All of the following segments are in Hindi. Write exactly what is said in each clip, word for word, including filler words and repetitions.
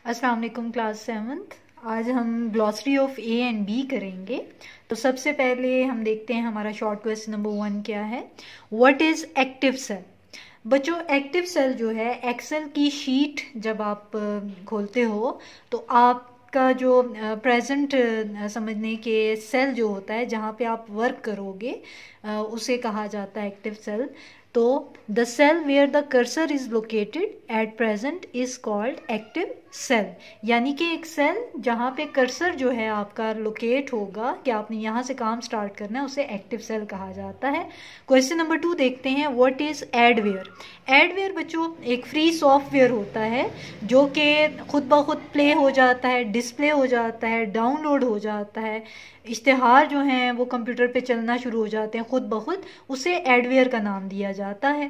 अस्सलाम वालेकुम क्लास सेवन्थ। आज हम glossary of A and B करेंगे। तो सबसे पहले हम देखते हैं हमारा शॉर्ट क्वेश्चन नंबर वन क्या है। What is active cell? बच्चों, एक्टिव सेल जो है, एक्सेल की शीट जब आप खोलते हो तो आपका जो प्रेजेंट समझने के सेल जो होता है जहाँ पे आप वर्क करोगे उसे कहा जाता है एक्टिव सेल। तो the cell where the cursor is located at present is called active cell. यानी कि एक सेल जहाँ पे कर्सर जो है आपका लोकेट होगा कि आपने यहाँ से काम स्टार्ट करना है उसे एक्टिव सेल कहा जाता है। क्वेश्चन नंबर टू देखते हैं। What is adware? एडवेयर बच्चों एक फ्री सॉफ्टवेयर होता है जो कि खुद ब खुद प्ले हो जाता है, डिस्प्ले हो जाता है, डाउनलोड हो जाता है, इश्तिहार जो हैं वो कंप्यूटर पे चलना शुरू हो जाते हैं खुद ब खुद, उसे एडवेयर का नाम दिया जाता है।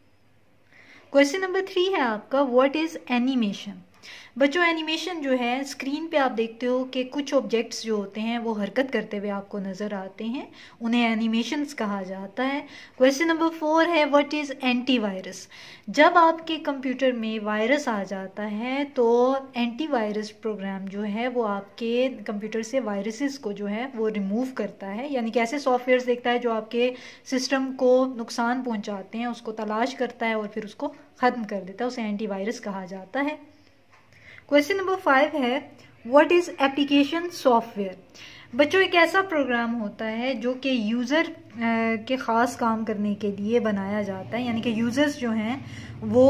क्वेश्चन नंबर थ्री है आपका, व्हाट इज एनिमेशन? बच्चों एनिमेशन जो है, स्क्रीन पे आप देखते हो कि कुछ ऑब्जेक्ट्स जो होते हैं वो हरकत करते हुए आपको नज़र आते हैं, उन्हें एनिमेशंस कहा जाता है। क्वेश्चन नंबर फोर है, व्हाट इज़ एंटीवायरस? जब आपके कंप्यूटर में वायरस आ जाता है तो एंटीवायरस प्रोग्राम जो है वो आपके कंप्यूटर से वायरसेस को जो है वो रिमूव करता है। यानी कि ऐसे सॉफ्टवेयर्स देखता है जो आपके सिस्टम को नुकसान पहुँचाते हैं, उसको तलाश करता है और फिर उसको ख़त्म कर देता है, उसे एंटीवायरस कहा जाता है। क्वेश्चन नंबर फाइव है, व्हाट इज एप्लीकेशन सॉफ्टवेयर? बच्चों एक ऐसा प्रोग्राम होता है जो कि यूज़र के ख़ास काम करने के लिए बनाया जाता है, यानी कि यूज़र्स जो हैं वो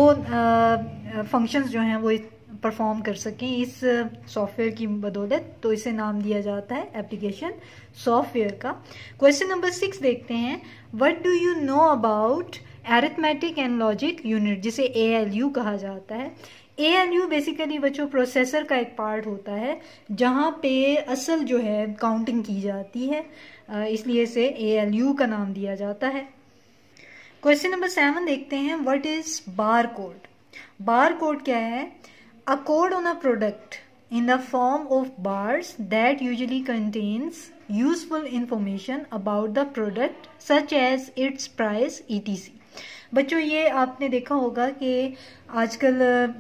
फंक्शंस जो हैं वो परफॉर्म कर सकें इस सॉफ्टवेयर की बदौलत, तो इसे नाम दिया जाता है एप्लीकेशन सॉफ्टवेयर का। क्वेश्चन नंबर सिक्स देखते हैं, what do you know about arithmetic and logic unit, जिसे ए एल यू कहा जाता है। ए एल यू बेसिकली बच्चों प्रोसेसर का एक पार्ट होता है जहाँ पे असल जो है काउंटिंग की जाती है, इसलिए इसे ए एल यू का नाम दिया जाता है। क्वेश्चन नंबर सेवन देखते हैं, what is bar code? Bar code क्या है? A code on a product in the form of bars that usually contains useful information about the product such as its price et cetera। बच्चों ये आपने देखा होगा कि आजकल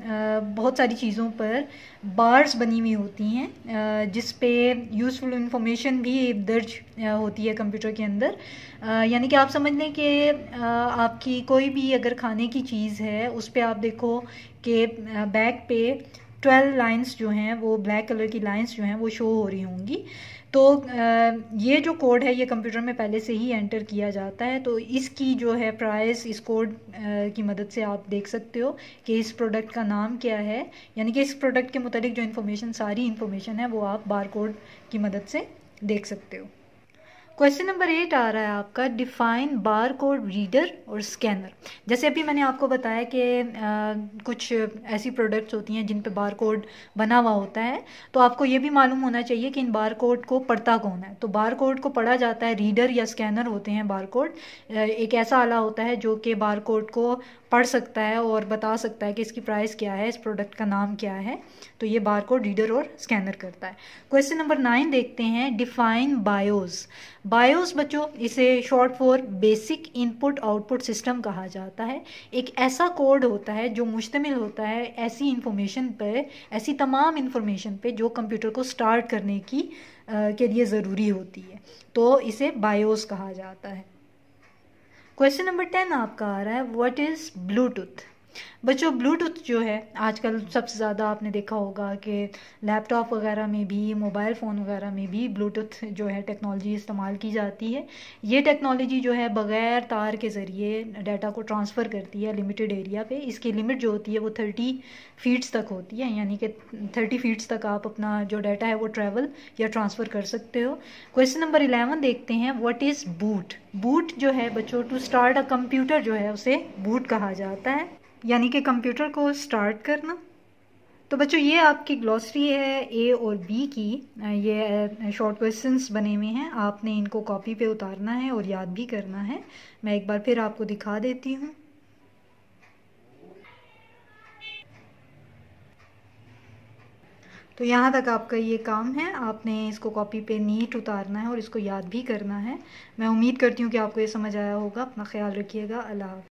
बहुत सारी चीज़ों पर बार्स बनी हुई होती हैं जिस पे यूज़फुल इंफॉर्मेशन भी दर्ज होती है कंप्यूटर के अंदर। यानी कि आप समझ लें कि आपकी कोई भी अगर खाने की चीज़ है उस पर आप देखो कि बैक पे ट्वेल्व लाइंस जो हैं वो ब्लैक कलर की लाइंस जो हैं वो शो हो रही होंगी। तो ये जो कोड है ये कंप्यूटर में पहले से ही एंटर किया जाता है, तो इसकी जो है प्राइस इस कोड की मदद से आप देख सकते हो कि इस प्रोडक्ट का नाम क्या है। यानी कि इस प्रोडक्ट के मुतालिक जो इन्फॉर्मेशन सारी इन्फॉर्मेशन है वो आप बार कोड की मदद से देख सकते हो। क्वेश्चन नंबर एट आ रहा है आपका, डिफाइन बार कोड रीडर और स्कैनर। जैसे अभी मैंने आपको बताया कि कुछ ऐसी प्रोडक्ट्स होती हैं जिन पे बार कोड बना हुआ होता है, तो आपको ये भी मालूम होना चाहिए कि इन बार कोड को पढ़ता कौन है। तो बार कोड को पढ़ा जाता है, रीडर या स्कैनर होते हैं बार कोड। एक ऐसा आला होता है जो कि बार कोड को पढ़ सकता है और बता सकता है कि इसकी प्राइस क्या है, इस प्रोडक्ट का नाम क्या है। तो ये बार कोड रीडर और स्कैनर करता है। क्वेश्चन नंबर नाइन देखते हैं, डिफाइन बायोस। बायोस बच्चों इसे short for basic input output system कहा जाता है। एक ऐसा कोड होता है जो मुश्तमिल होता है ऐसी इंफॉर्मेशन पे, ऐसी तमाम इंफॉर्मेशन पे जो कंप्यूटर को स्टार्ट करने की आ, के लिए ज़रूरी होती है, तो इसे बायोस कहा जाता है। क्वेश्चन नंबर टेन आपका आ रहा है, व्हाट इज़ ब्लूटूथ? बच्चों ब्लूटूथ जो है आजकल सबसे ज़्यादा आपने देखा होगा कि लैपटॉप वगैरह में भी, मोबाइल फ़ोन वगैरह में भी ब्लूटूथ जो है टेक्नोलॉजी इस्तेमाल की जाती है। ये टेक्नोलॉजी जो है बग़ैर तार के ज़रिए डाटा को ट्रांसफ़र करती है लिमिटेड एरिया पे। इसकी लिमिट जो होती है वो थर्टी फीट्स तक होती है, यानी कि थर्टी फीट्स तक आप अपना जो डाटा है वो ट्रैवल या ट्रांसफ़र कर सकते हो। क्वेश्चन नंबर इलेवन देखते हैं, व्हाट इज़ बूट? बूट जो है बच्चों, टू स्टार्ट अ कंप्यूटर जो है उसे बूट कहा जाता है, यानी कि कंप्यूटर को स्टार्ट करना। तो बच्चों ये आपकी ग्लॉसरी है ए और बी की। ये शॉर्ट क्वेश्चंस बने हुए हैं, आपने इनको कॉपी पे उतारना है और याद भी करना है। मैं एक बार फिर आपको दिखा देती हूँ। तो यहाँ तक आपका ये काम है, आपने इसको कॉपी पे नीट उतारना है और इसको याद भी करना है। मैं उम्मीद करती हूँ कि आपको ये समझ आया होगा। अपना ख्याल रखिएगा। अल्लाह हाफ़िज़।